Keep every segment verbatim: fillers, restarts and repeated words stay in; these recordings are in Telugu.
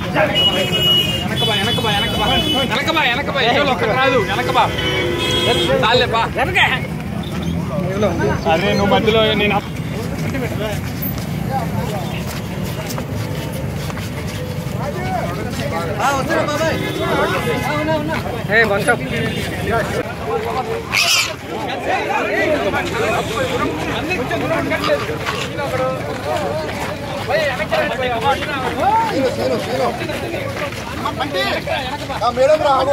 వెనకబా వెనకబా వెనకబా వెనకబా వెనకబా ఎవరు ఒక్కటి రాదు వెనకబా చాలేపా అరే నువ్వు మధ్యలో నేను మేడం రాగు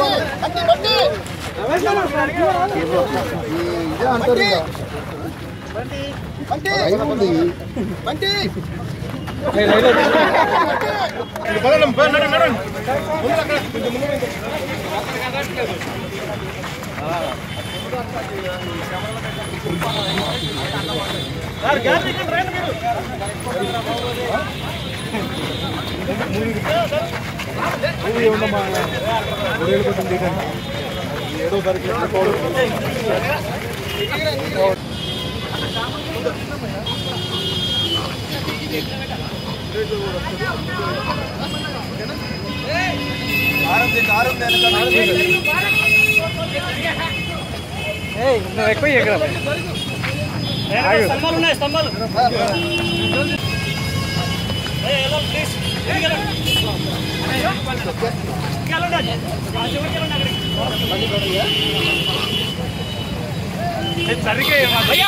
ఏడో తారీఖు ఎక్కువ స్తంభాలు ఉన్నాయి స్తంభాలు సరిగ్గా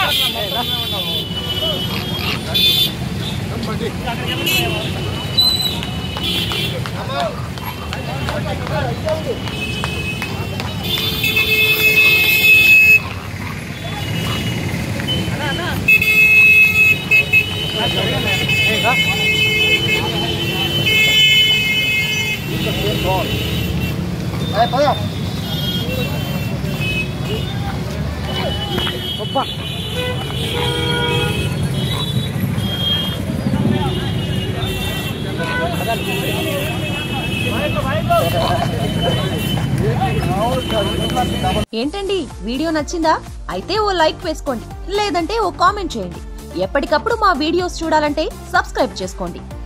ఏంటండి వీడియో నచ్చిందా? అయితే ఓ లైక్ వేసుకోండి, లేదంటే ఓ కామెంట్ చేయండి. ఎప్పటికప్పుడు మా వీడియోస్ చూడాలంటే సబ్స్క్రైబ్ చేసుకోండి.